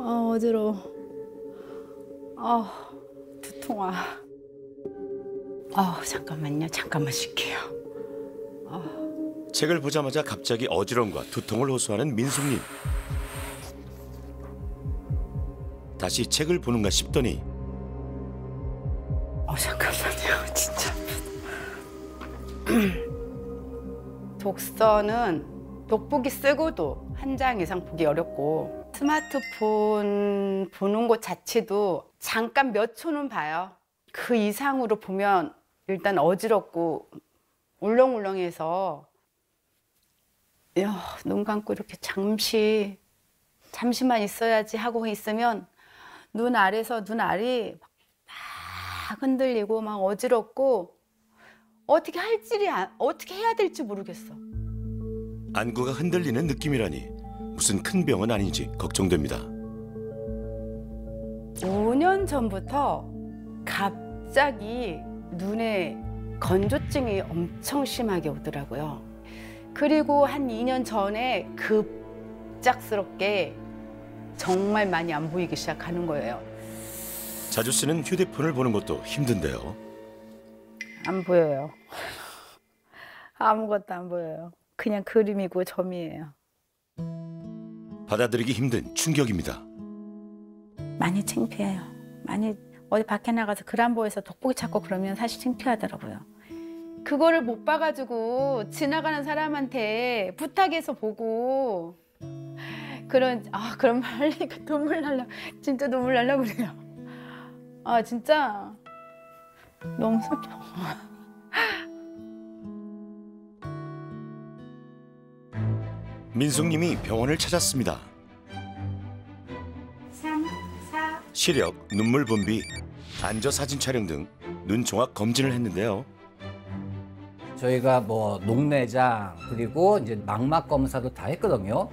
어지러워. 두통아. 잠깐만요. 잠깐만 쉴게요. 책을 보자마자 갑자기 어지러움과 두통을 호소하는 민숙님. 다시 책을 보는가 싶더니 잠깐만요. 진짜. 독서는 독보기 쓰고도 한 장 이상 보기 어렵고 스마트폰 보는 것 자체도 잠깐 몇 초는 봐요. 그 이상으로 보면 일단 어지럽고 울렁울렁해서 눈 감고 이렇게 잠시만 있어야지 하고 있으면 눈 아래서 눈 알이 막 흔들리고 막 어지럽고 어떻게 해야 될지 모르겠어. 안구가 흔들리는 느낌이라니 무슨 큰 병은 아닌지 걱정됩니다. 5년 전부터 갑자기 눈에 건조증이 엄청 심하게 오더라고요. 그리고 한 2년 전에 급작스럽게 정말 많이 안 보이기 시작하는 거예요. 자주 쓰는 휴대폰을 보는 것도 힘든데요. 안 보여요. 아무것도 안 보여요. 그냥 그림이고 점이에요. 받아들이기 힘든 충격입니다. 많이 창피해요. 많이 어디 밖에 나가서 글 안 보여서 돋보기 찾고 그러면 사실 창피하더라고요. 그거를 못 봐가지고 지나가는 사람한테 부탁해서 보고 그런 말 하니까 눈물 날라. 진짜 눈물 날라 그래요. 진짜 너무 슬퍼. 민숙님이 병원을 찾았습니다. 3, 4. 시력, 눈물 분비, 안저 사진 촬영 등 눈 종합 검진을 했는데요. 저희가 뭐 녹내장 그리고 이제 망막 검사도 다 했거든요.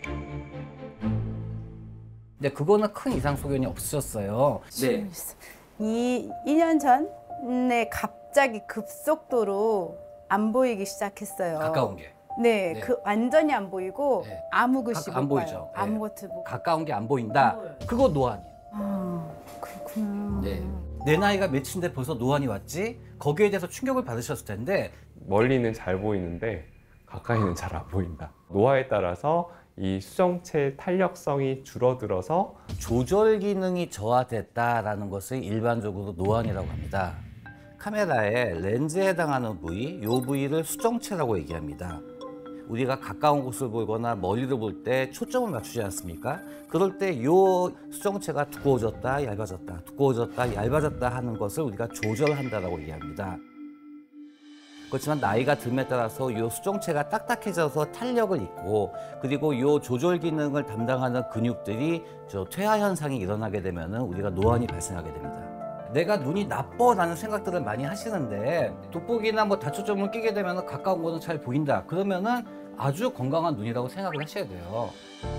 근데 그거는 큰 이상 소견이 없으셨어요. 네. 2년 전에 갑자기 급속도로 안 보이기 시작했어요. 가까운 게. 네, 네. 완전히 안 보이고 네. 아무 글씨 안 못 봐요. 보이죠. 네. 아무것도 못. 가까운 게 안 보인다. 그거 노안이에요. 그렇구나. 네. 내 나이가 몇인데 벌써 노안이 왔지? 거기에 대해서 충격을 받으셨을 텐데 멀리는 잘 보이는데 가까이는 잘 안 보인다. 노화에 따라서 이 수정체 탄력성이 줄어들어서 조절 기능이 저하됐다라는 것을 일반적으로 노안이라고 합니다. 카메라에 렌즈에 해당하는 부위, 이 부위를 수정체라고 얘기합니다. 우리가 가까운 곳을 보거나 멀리를 볼 때 초점을 맞추지 않습니까? 그럴 때 이 수정체가 두꺼워졌다, 얇아졌다, 두꺼워졌다, 얇아졌다 하는 것을 우리가 조절한다라고 얘기합니다. 그렇지만 나이가 듦에 따라서 이 수정체가 딱딱해져서 탄력을 잃고 그리고 이 조절 기능을 담당하는 근육들이 퇴화 현상이 일어나게 되면 우리가 노안이 발생하게 됩니다. 내가 눈이 나빠라는 생각들을 많이 하시는데 돋보기나 뭐 다초점을 끼게 되면 가까운 거는 잘 보인다. 그러면은 아주 건강한 눈이라고 생각을 하셔야 돼요.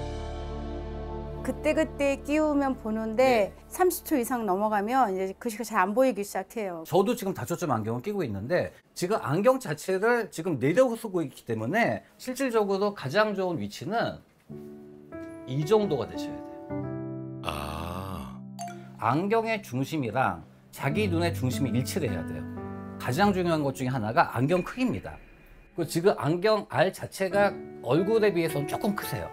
그때 끼우면 보는데 30초 이상 넘어가면 이제 글씨가 잘 안 보이기 시작해요. 저도 지금 다초점 안경을 끼고 있는데 지금 안경 자체를 지금 내려서 쓰고 있기 때문에 실질적으로 가장 좋은 위치는 이 정도가 되셔야 돼요. 안경의 중심이랑 자기 눈의 중심이 일치를 해야 돼요. 가장 중요한 것 중에 하나가 안경 크기입니다. 그리고 지금 안경 알 자체가 얼굴에 비해서는 조금 크세요.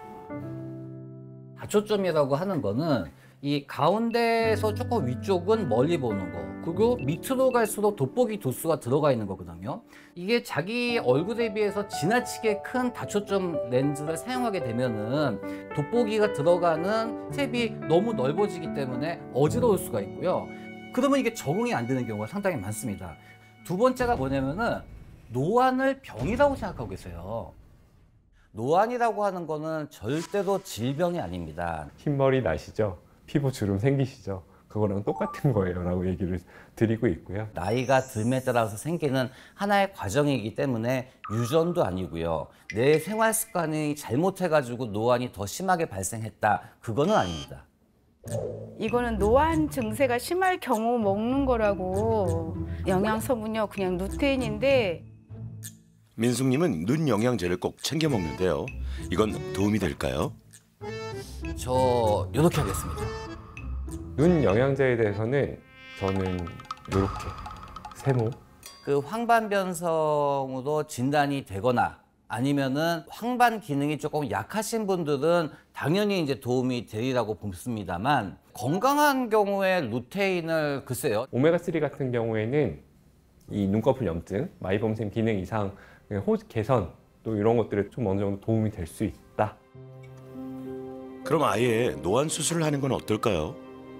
다초점이라고 하는 거는 이 가운데에서 조금 위쪽은 멀리 보는 거, 그리고 밑으로 갈수록 돋보기 도수가 들어가 있는 거거든요. 이게 자기 얼굴에 비해서 지나치게 큰 다초점 렌즈를 사용하게 되면은 돋보기가 들어가는 탭이 너무 넓어지기 때문에 어지러울 수가 있고요. 그러면 이게 적응이 안 되는 경우가 상당히 많습니다. 두 번째가 뭐냐면은 노안을 병이라고 생각하고 계세요. 노안이라고 하는 거는 절대로 질병이 아닙니다. 흰머리 나시죠? 피부 주름 생기시죠? 그거랑 똑같은 거예요 라고 얘기를 드리고 있고요. 나이가 듦에 따라서 생기는 하나의 과정이기 때문에 유전도 아니고요. 내 생활 습관이 잘못해가지고 노안이 더 심하게 발생했다. 그거는 아닙니다. 이거는 노안 증세가 심할 경우 먹는 거라고. 영양소는요 그냥 루테인인데 민숙님은 눈 영양제를 꼭 챙겨 먹는데요. 이건 도움이 될까요? 저 이렇게 하겠습니다. 눈 영양제에 대해서는 저는 이렇게 세모. 그 황반변성으로 진단이 되거나 아니면은 황반 기능이 조금 약하신 분들은 당연히 이제 도움이 되리라고 봅습니다만 건강한 경우에 루테인을 글쎄요. 오메가3 같은 경우에는 이 눈꺼풀 염증, 마이범샘 기능 이상, 호흡 개선 또 이런 것들에 좀 어느 정도 도움이 될 수 있다. 그럼 아예 노안 수술을 하는 건 어떨까요?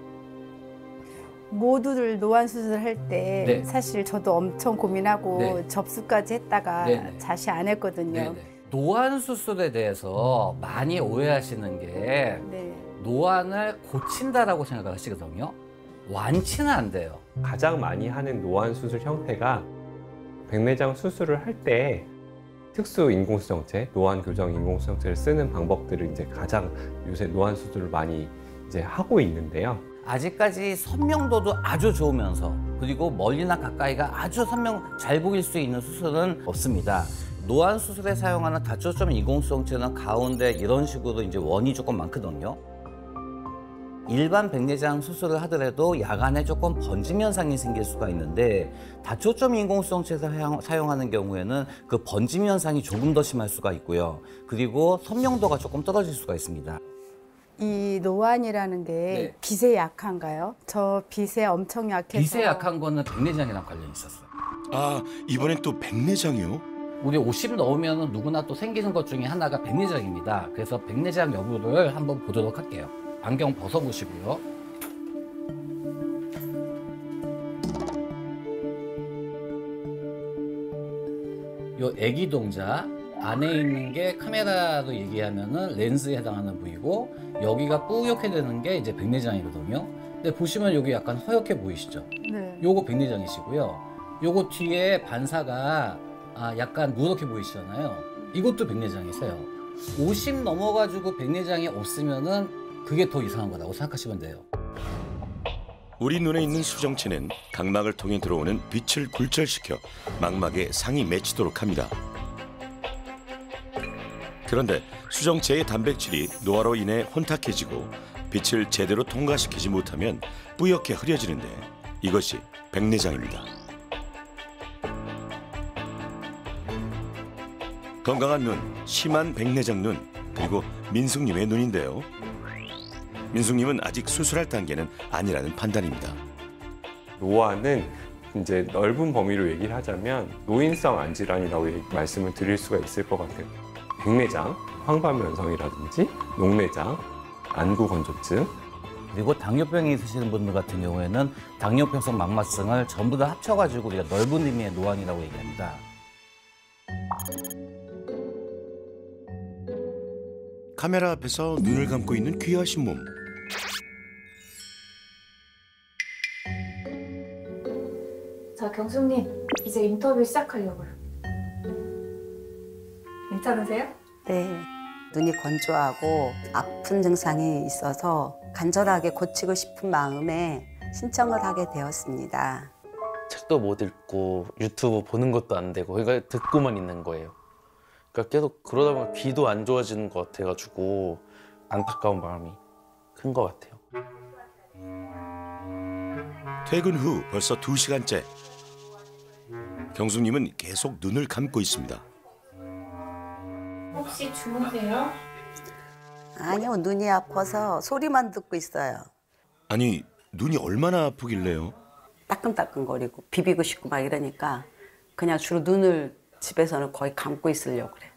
모두들 노안 수술을 할 때 네. 사실 저도 엄청 고민하고 네. 접수까지 했다가 네. 다시 안 했거든요. 네네. 노안 수술에 대해서 많이 오해하시는 게 네. 노안을 고친다라고 생각을 하시거든요. 완치는 안 돼요. 가장 많이 하는 노안 수술 형태가 백내장 수술을 할 때 특수 인공수정체, 노안 교정 인공수정체를 쓰는 방법들을 이제 가장 요새 노안 수술을 많이 이제 하고 있는데요. 아직까지 선명도도 아주 좋으면서 그리고 멀리나 가까이가 아주 잘 보일 수 있는 수술은 없습니다. 노안 수술에 사용하는 다초점 인공수정체는 가운데 이런 식으로 이제 원이 조금 많거든요. 일반 백내장 수술을 하더라도 야간에 조금 번짐 현상이 생길 수가 있는데 다초점 인공수정체에서 사용하는 경우에는 그 번짐 현상이 조금 더 심할 수가 있고요. 그리고 선명도가 조금 떨어질 수가 있습니다. 이 노안이라는 게 네. 빛에 약한가요? 저 빛에 엄청 약해서 빛에 약한 거는 백내장이랑 관련이 있었어요. 아, 이번엔 또 백내장이요? 우리 50 넘으면 누구나 또 생기는 것 중에 하나가 백내장입니다. 그래서 백내장 여부를 한번 보도록 할게요. 안경 벗어보시고요. 요 애기 동자 안에 있는 게 카메라로 얘기하면은 렌즈에 해당하는 부위고 여기가 뿌옇게 되는 게 이제 백내장이거든요. 근데 보시면 여기 약간 허옇게 보이시죠? 네. 요거 백내장이시고요. 요거 뒤에 반사가 약간 누렇게 보이시잖아요. 이것도 백내장이세요. 50 넘어가지고 백내장이 없으면은 그게 더 이상한 거라고 생각하시면 돼요. 우리 눈에 있는 수정체는 각막을 통해 들어오는 빛을 굴절시켜 망막에 상이 맺히도록 합니다. 그런데 수정체의 단백질이 노화로 인해 혼탁해지고 빛을 제대로 통과시키지 못하면 뿌옇게 흐려지는데 이것이 백내장입니다. 건강한 눈, 심한 백내장 눈, 그리고 민숙님의 눈인데요. 민숙님은 아직 수술할 단계는 아니라는 판단입니다. 노안은 이제 넓은 범위로 얘기를 하자면 노인성 안질환이라고 말씀을 드릴 수가 있을 것 같아요. 백내장, 황반변성이라든지 녹내장, 안구건조증, 그리고 당뇨병이 있으시는 분들 같은 경우에는 당뇨병성 망막증을 전부 다 합쳐가지고 우리가 넓은 의미의 노안이라고 얘기합니다. 카메라 앞에서 눈을 감고 있는 귀하신 몸. 자, 경숙님, 이제 인터뷰 시작하려고요. 괜찮으세요? 네. 눈이 건조하고 아픈 증상이 있어서 간절하게 고치고 싶은 마음에 신청을 하게 되었습니다. 책도 못 읽고 유튜브 보는 것도 안 되고 그러니까 듣고만 있는 거예요. 그러니까 계속 그러다 보면 귀도 안 좋아지는 것 같아가지고 안타까운 마음이 큰 것 같아요. 퇴근 후 벌써 2시간째. 경숙님은 계속 눈을 감고 있습니다. 혹시 주무세요? 아니요, 눈이 아파서 소리만 듣고 있어요. 아니, 눈이 얼마나 아프길래요? 따끔따끔거리고 비비고 싶고 막 이러니까 그냥 주로 눈을 집에서는 거의 감고 있으려고 그래.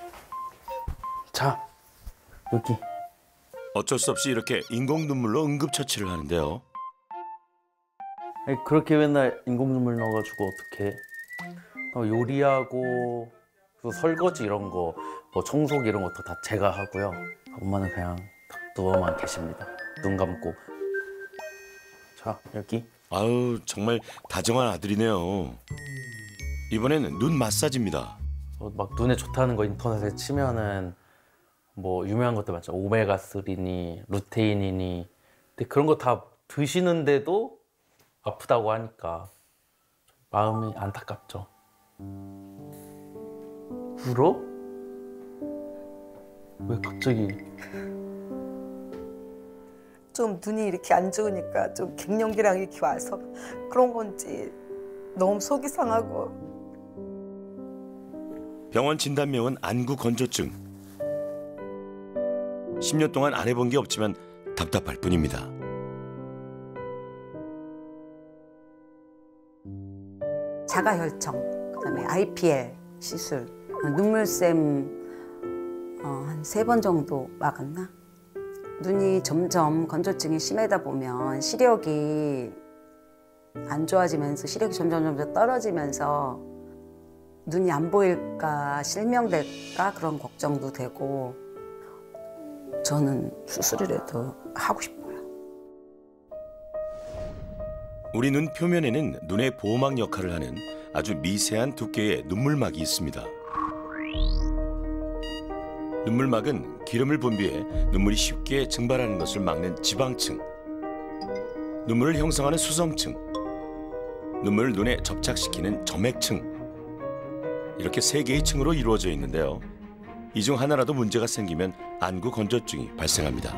자, 여기. 어쩔 수 없이 이렇게 인공 눈물로 응급처치를 하는데요. 그렇게 맨날 인공눈물 넣어가지고 어떻게 요리하고 또 설거지 이런 거, 뭐 청소기 이런 것도 다 제가 하고요. 엄마는 그냥 딱 누워만 계십니다. 눈 감고. 자, 여기. 아우, 정말 다정한 아들이네요. 이번에는 눈 마사지입니다. 막 눈에 좋다는 거 인터넷에 치면은 뭐 유명한 것도 많죠. 오메가3니 루테인이니. 근데 그런 거 다 드시는데도 아프다고 하니까 마음이 안타깝죠. 울어? 왜 갑자기? 좀 눈이 이렇게 안 좋으니까 좀 갱년기랑 이렇게 와서 그런 건지 너무 속이 상하고. 병원 진단명은 안구 건조증. 10년 동안 안 해본 게 없지만 답답할 뿐입니다. 자가혈청, 그다음에 IPL 시술, 눈물샘 한 3번 정도 막았나? 눈이 점점 건조증이 심하다 보면 시력이 안 좋아지면서 시력이 점점 떨어지면서 눈이 안 보일까, 실명될까 그런 걱정도 되고 저는 수술이라도 하고 싶어요. 우리 눈 표면에는 눈의 보호막 역할을 하는 아주 미세한 두께의 눈물막이 있습니다. 눈물막은 기름을 분비해 눈물이 쉽게 증발하는 것을 막는 지방층, 눈물을 형성하는 수성층, 눈물을 눈에 접착시키는 점액층, 이렇게 3개의 층으로 이루어져 있는데요. 이 중 하나라도 문제가 생기면 안구 건조증이 발생합니다.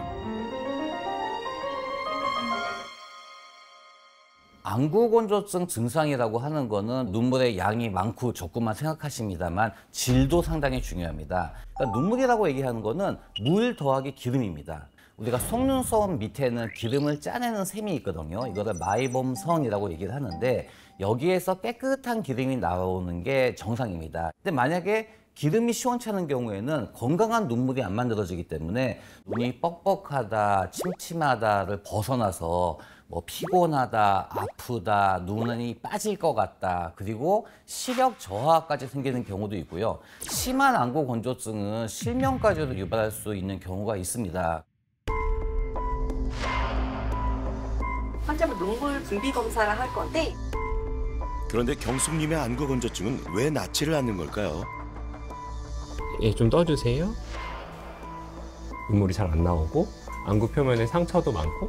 안구 건조증 증상이라고 하는 거는 눈물의 양이 많고 적고만 생각하십니다만 질도 상당히 중요합니다. 그러니까 눈물이라고 얘기하는 거는 물 더하기 기름입니다. 우리가 속눈썹 밑에는 기름을 짜내는 샘이 있거든요. 이거를 마이범선이라고 얘기를 하는데 여기에서 깨끗한 기름이 나오는 게 정상입니다. 근데 만약에 기름이 시원찮은 경우에는 건강한 눈물이 안 만들어지기 때문에 눈이 뻑뻑하다, 침침하다를 벗어나서 뭐 피곤하다, 아프다, 눈이 빠질 것 같다, 그리고 시력 저하까지 생기는 경우도 있고요. 심한 안구 건조증은 실명까지도 유발할 수 있는 경우가 있습니다. 환자분 눈물 분비 검사를 할 건데 그런데 경숙님의 안구 건조증은 왜 낫지를 않는 걸까요? 예, 좀 떠주세요. 눈물이 잘 안 나오고 안구 표면에 상처도 많고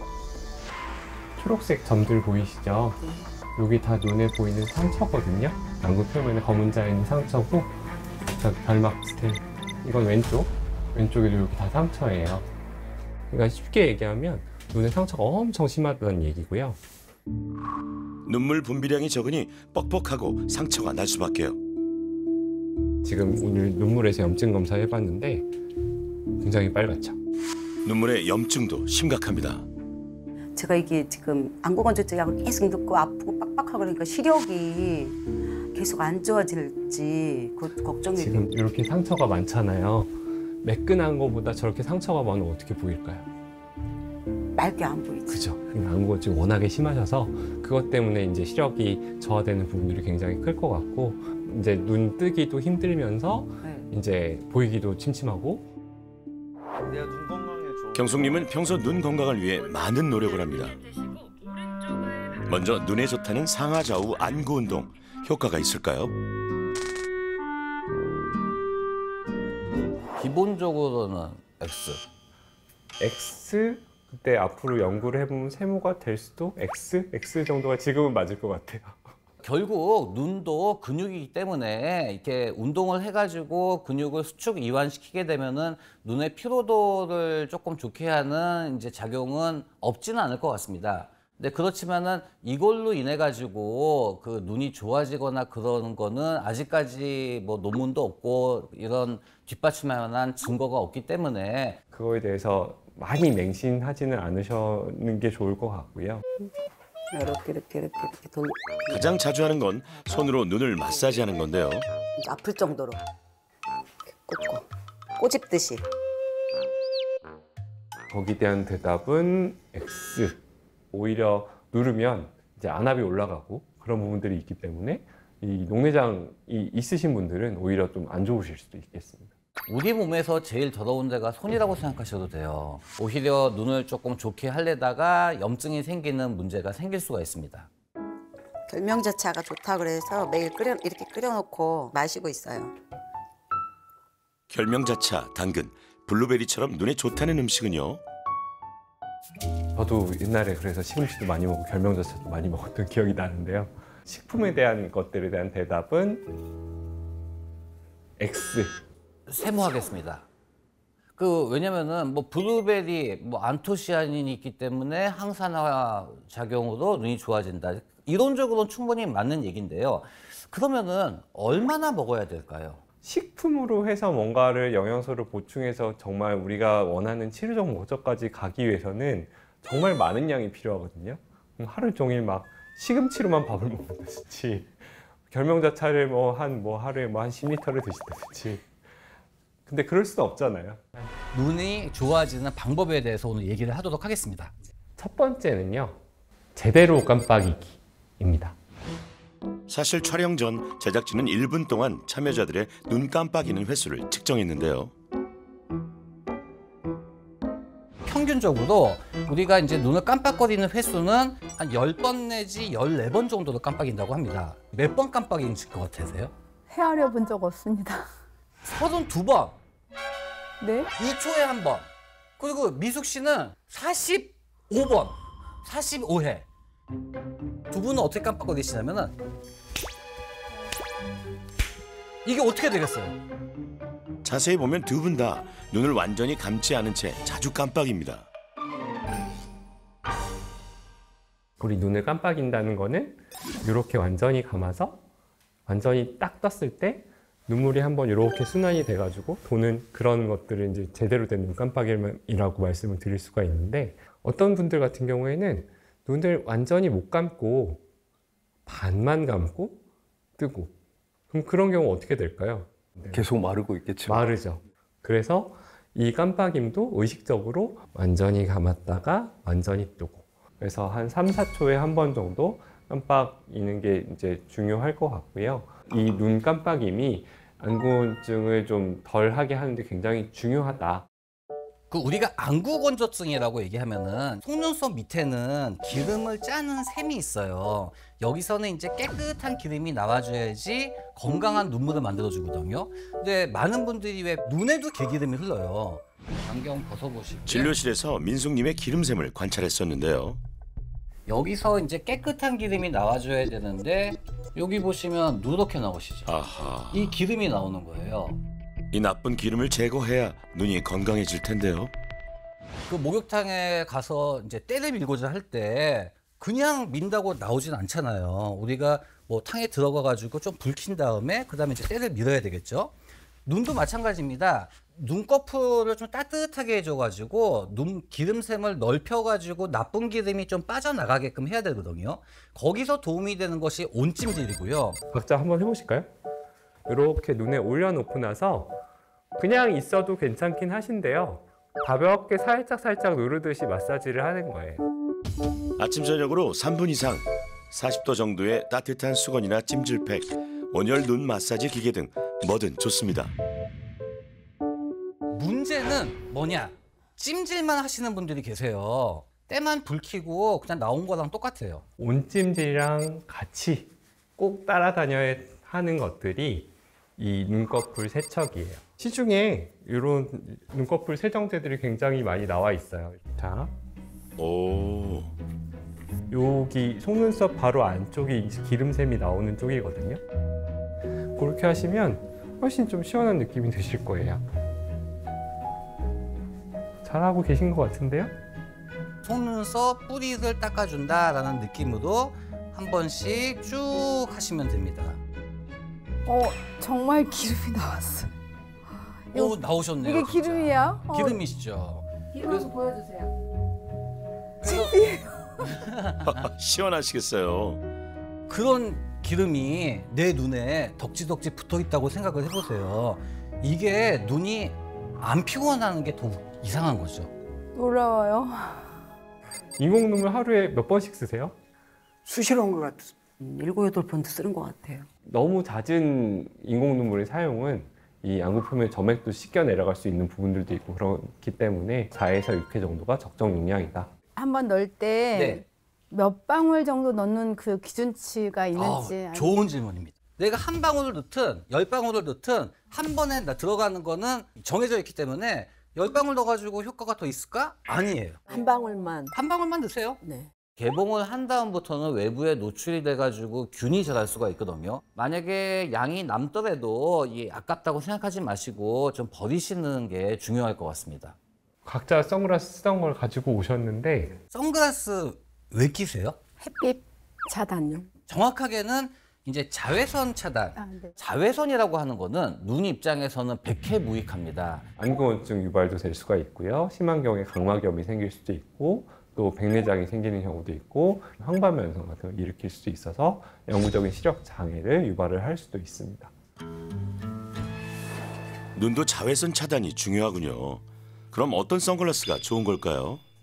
초록색 점들 보이시죠? 여기 다 눈에 보이는 상처거든요. 안구 표면에 검은 자 있는 상처고 저기 결막 비슷해. 이건 왼쪽에도 여기 다 상처예요. 그러니까 쉽게 얘기하면 눈에 상처가 엄청 심하다는 얘기고요. 눈물 분비량이 적으니 뻑뻑하고 상처가 날 수밖에요. 지금 오늘 눈물에서 염증 검사 해봤는데 굉장히 빨갛죠. 눈물의 염증도 심각합니다. 제가 이게 지금 안구 건조증약을 계속 넣고 아프고 빡빡하고 그러니까 시력이 계속 안 좋아질지 걱정이 돼요. 지금 이렇게 상처가 많잖아요. 매끈한 거보다 저렇게 상처가 많으면 어떻게 보일까요? 맑게 안 보이지. 그죠. 안구가 지금 워낙에 심하셔서 그것 때문에 이제 시력이 저하되는 부분들이 굉장히 클 것 같고 이제 눈 뜨기도 힘들면서 이제 보이기도 침침하고. 내가 눈 건강에 좋은 경숙님은 평소 눈 건강을 위해 많은 노력을 합니다. 먼저 눈에 좋다는 상하 좌우 안구 운동 효과가 있을까요? 기본적으로는 X. X 그때 앞으로 연구를 해보면 세모가 될 수도 X 정도가 지금은 맞을 것 같아요. 결국 눈도 근육이기 때문에 이렇게 운동을 해가지고 근육을 수축 이완시키게 되면은 눈의 피로도를 조금 좋게 하는 이제 작용은 없지는 않을 것 같습니다. 근데 그렇지만은 이걸로 인해 가지고 그 눈이 좋아지거나 그러는 거는 아직까지 뭐 논문도 없고 이런 뒷받침할 만한 증거가 없기 때문에 그거에 대해서 많이 맹신하지는 않으시는 게 좋을 것 같고요. 이렇게 돌. 가장 자주 하는 건 손으로 눈을 마사지하는 건데요. 아플 정도로 이렇게 꽂고 꼬집듯이. 거기에 대한 대답은 X. 오히려 누르면 이제 안압이 올라가고 그런 부분들이 있기 때문에 이 녹내장이 있으신 분들은 오히려 좀 안 좋으실 수도 있겠습니다. 우리 몸에서 제일 더러운 데가 손이라고 생각하셔도 돼요. 오히려 눈을 조금 좋게 하려다가 염증이 생기는 문제가 생길 수가 있습니다. 결명자차가 좋다 그래서 매일 이렇게 끓여놓고 마시고 있어요. 결명자차, 당근, 블루베리처럼 눈에 좋다는 음식은요. 저도 옛날에 그래서 시금치도 많이 먹고 결명자차도 많이 먹었던 기억이 나는데요. 식품에 대한 것들에 대한 대답은 X. 세모하겠습니다. 왜냐면은 뭐 블루베리, 뭐 안토시아닌이 있기 때문에 항산화 작용으로 눈이 좋아진다. 이론적으로는 충분히 맞는 얘기인데요. 그러면은 얼마나 먹어야 될까요? 식품으로 해서 뭔가를 영양소를 보충해서 정말 우리가 원하는 치료적 목적까지 가기 위해서는 정말 많은 양이 필요하거든요. 하루 종일 막 시금치로만 밥을 먹는다든지 결명자차를 하루에 한 10리터를 드신다든지. 근데 그럴 수는 없잖아요. 눈이 좋아지는 방법에 대해서 오늘 얘기를 하도록 하겠습니다. 첫 번째는요, 제대로 깜빡이기입니다. 사실 촬영 전 제작진은 1분 동안 참여자들의 눈 깜빡이는 횟수를 측정했는데요. 평균적으로 우리가 이제 눈을 깜빡거리는 횟수는 한 10번 내지 14번 정도로 깜빡인다고 합니다. 몇 번 깜빡이는 것 같으세요? 헤아려 본 적 없습니다. 32번. 네? 2초에 한 번. 그리고 미숙 씨는 45번. 45회. 두 분은 어떻게 깜빡거리시냐면은 이게 어떻게 되겠어요? 자세히 보면 두 분 다 눈을 완전히 감지 않은 채 자주 깜빡입니다. 우리 눈을 깜빡인다는 거는 이렇게 완전히 감아서 완전히 딱 떴을 때 눈물이 한번 이렇게 순환이 돼가지고 도는 그런 것들을 이제 제대로 된 눈 깜빡임이라고 말씀을 드릴 수가 있는데, 어떤 분들 같은 경우에는 눈을 완전히 못 감고 반만 감고 뜨고, 그럼 그런 경우 어떻게 될까요? 계속 마르고 있겠죠. 마르죠. 그래서 이 깜빡임도 의식적으로 완전히 감았다가 완전히 뜨고, 그래서 한 3, 4초에 한 번 정도 깜빡이는 게 이제 중요할 것 같고요. 이 눈 깜빡임이 안구건조증을 좀 덜하게 하는데 굉장히 중요하다. 우리가 안구건조증이라고 얘기하면은 속눈썹 밑에는 기름을 짜는 샘이 있어요. 여기서는 이제 깨끗한 기름이 나와줘야지 건강한 눈물을 만들어주거든요. 근데 많은 분들이 왜 눈에도 개기름이 흘러요. 안경 벗어보시고. 진료실에서 민숙님의 기름샘을 관찰했었는데요. 여기서 이제 깨끗한 기름이 나와줘야 되는데 여기 보시면 누렇게 나오시죠. 아하. 이 기름이 나오는 거예요. 이 나쁜 기름을 제거해야 눈이 건강해질 텐데요. 목욕탕에 가서 이제 때를 밀고자 할 때 그냥 민다고 나오진 않잖아요. 우리가 뭐 탕에 들어가 가지고 좀 불킨 다음에 그다음에 이제 때를 밀어야 되겠죠. 눈도 마찬가지입니다. 눈꺼풀을 좀 따뜻하게 해줘가지고 눈 기름샘을 넓혀가지고 나쁜 기름이 좀 빠져나가게끔 해야 되거든요. 거기서 도움이 되는 것이 온찜질이고요. 각자 한번 해보실까요? 이렇게 눈에 올려놓고 나서 그냥 있어도 괜찮긴 하신데요. 가볍게 살짝 누르듯이 마사지를 하는 거예요. 아침 저녁으로 3분 이상 40도 정도의 따뜻한 수건이나 찜질팩, 온열 눈 마사지 기계 등 뭐든 좋습니다. 문제는 뭐냐? 찜질만 하시는 분들이 계세요. 때만 불 켜고 그냥 나온 거랑 똑같아요. 온찜질이랑 같이 꼭 따라다녀야 하는 것들이 이 눈꺼풀 세척이에요. 시중에 이런 눈꺼풀 세정제들이 굉장히 많이 나와 있어요. 자, 오. 여기 속눈썹 바로 안쪽이 기름샘이 나오는 쪽이거든요. 그렇게 하시면 훨씬 좀 시원한 느낌이 드실 거예요. 잘하고 계신 것 같은데요? 속눈썹 뿌리를 닦아준다라는 느낌으로 한 번씩 쭉 하시면 됩니다. 정말 기름이 나왔어요. 오, 나오셨네요. 이게 진짜. 기름이야? 기름이시죠. 기름 한번 보여주세요. 시원하시겠어요. 그런 기름이 내 눈에 덕지덕지 붙어 있다고 생각을 해보세요. 이게 눈이 안 피곤하는 게 더 이상한 거죠. 놀라워요. 인공눈물 하루에 몇 번씩 쓰세요? 수시로 온 것 같아요. 7, 8번도 쓰는 것 같아요. 너무 잦은 인공눈물의 사용은 이 안구 표면 점액도 씻겨 내려갈 수 있는 부분들도 있고 그렇기 때문에 4에서 6회 정도가 적정 용량이다. 한번 넣을 때 몇 방울 정도 넣는 그 기준치가 있는지. 좋은 질문입니다. 내가 한 방울을 넣든 10방울을 넣든 한 번에 들어가는 거는 정해져 있기 때문에 10방울 넣어가지고 효과가 더 있을까? 아니에요. 한 방울만. 한 방울만 넣으세요. 네. 개봉을 한 다음부터는 외부에 노출이 돼가지고 균이 자랄 수가 있거든요. 만약에 양이 남더라도 이 아깝다고 생각하지 마시고 좀 버리시는 게 중요할 것 같습니다. 각자 선글라스 쓰던 걸 가지고 오셨는데 선글라스 왜 끼세요? 햇빛 차단용. 정확하게는 이제 자외선 차단. 네. 자외선이라고 하는 거는 눈 입장에서는 백해무익합니다. 안구건증 유발도 될 수가 있고요. 심한 경우에 각막염이 생길 수도 있고 또 백내장이 생기는 경우도 있고 황반면성 같은 걸 일으킬 수도 있어서 영구적인 시력 장애를 유발을 할 수도 있습니다. 눈도 자외선 차단이 중요하군요. 그럼 어떤 선글라스가 좋은 걸까요?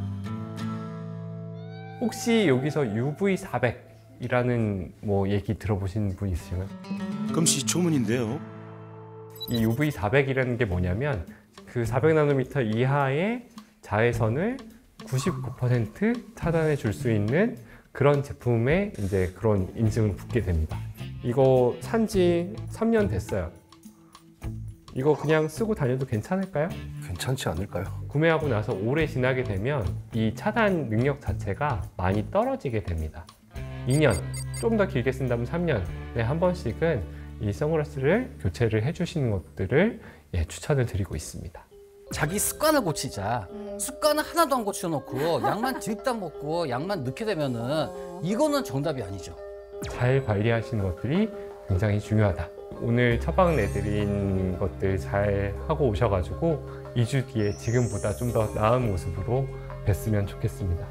혹시 여기서 UV400이라는 얘기 들어보신 분 있으신가요? 금시초문인데요. 이 UV400이라는 게 뭐냐면 그 400나노미터 이하의 자외선을 99% 차단해 줄 수 있는 그런 제품에 이제 그런 인증을 붙게 됩니다. 이거 산지 3년 됐어요. 이거 그냥 쓰고 다녀도 괜찮을까요? 괜찮지 않을까요? 구매하고 나서 오래 지나게 되면 이 차단 능력 자체가 많이 떨어지게 됩니다. 2년, 좀 더 길게 쓴다면 3년에 한 번씩은 이 선글라스를 교체를 해주시는 것들을 추천을 드리고 있습니다. 자기 습관을 고치자. 습관을 하나도 안 고쳐놓고 약만 드립다 먹고 약만 넣게 되면은 이거는 정답이 아니죠. 잘 관리하시는 것들이 굉장히 중요하다. 오늘 처방 내드린 것들 잘 하고 오셔가지고 2주 뒤에 지금보다 좀 더 나은 모습으로 뵀으면 좋겠습니다.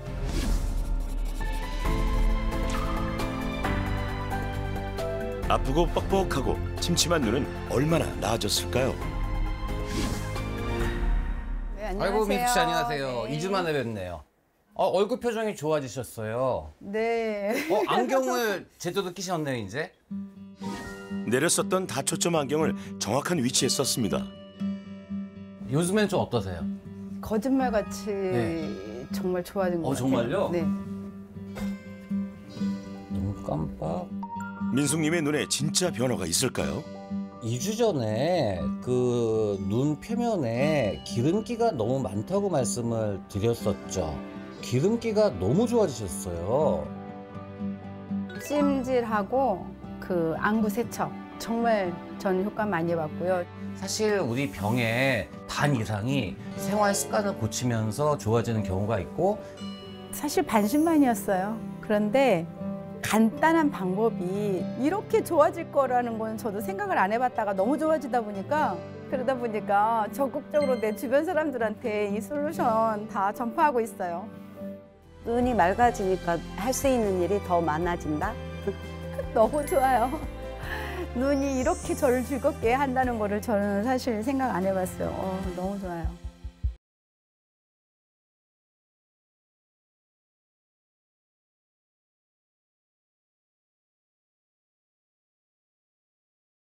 아프고 뻑뻑하고 침침한 눈은 얼마나 나아졌을까요? 네, 안녕하세요. 아이고 민수 씨 안녕하세요. 네. 2주 만에 뵙네요. 얼굴 표정이 좋아지셨어요. 네. 안경을 제대로 끼셨네요 이제. 내렸었던 다초점 안경을 정확한 위치에 썼습니다. 요즘엔 좀 어떠세요? 거짓말같이 네. 정말 좋아진 것 같아요. 정말요? 네. 눈 깜빡. 민숙님의 눈에 진짜 변화가 있을까요? 2주 전에 그 눈 표면에 기름기가 너무 많다고 말씀을 드렸었죠. 기름기가 너무 좋아지셨어요. 찜질하고 그 안구 세척 정말 저는 효과 많이 봤고요. 사실 우리 병의 반 이상이 생활 습관을 고치면서 좋아지는 경우가 있고 사실 반신반의였어요. 그런데 간단한 방법이 이렇게 좋아질 거라는 건 저도 생각을 안 해봤다가 너무 좋아지다 보니까 그러다 보니까 적극적으로 내 주변 사람들한테 이 솔루션 다 전파하고 있어요. 눈이 맑아지니까 할 수 있는 일이 더 많아진다. 너무 좋아요. 눈이 이렇게 저를 즐겁게 한다는 거를 저는 사실 생각 안 해봤어요. 너무 좋아요.